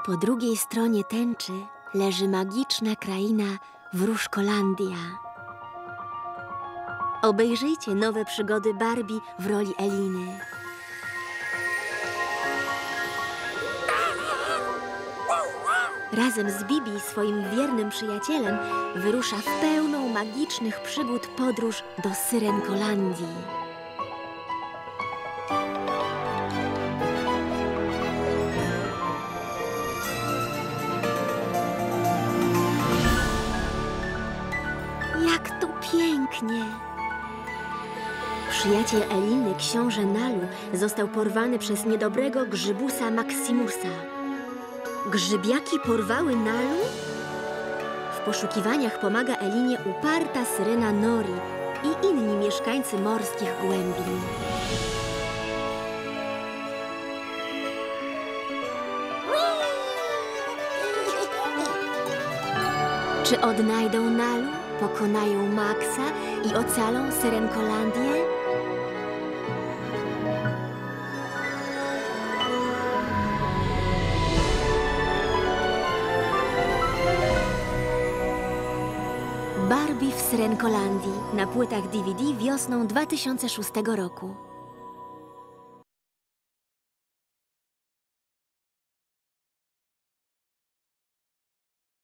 Po drugiej stronie tęczy leży magiczna kraina Wróżkolandia. Obejrzyjcie nowe przygody Barbie w roli Eliny. Razem z Bibi, swoim wiernym przyjacielem, wyrusza w pełną magicznych przygód podróż do Syrenkolandii. Jak tu pięknie! Przyjaciel Eliny, książę Nalu, został porwany przez niedobrego grzybusa Maximusa. Grzybiaki porwały Nalu? W poszukiwaniach pomaga Elinie uparta syrena Nori i inni mieszkańcy morskich głębin. Czy odnajdą Nalu, pokonają Maxa i ocalą Syrenkolandię? Barbie w Syrenkolandii na płytach DVD wiosną 2006 roku.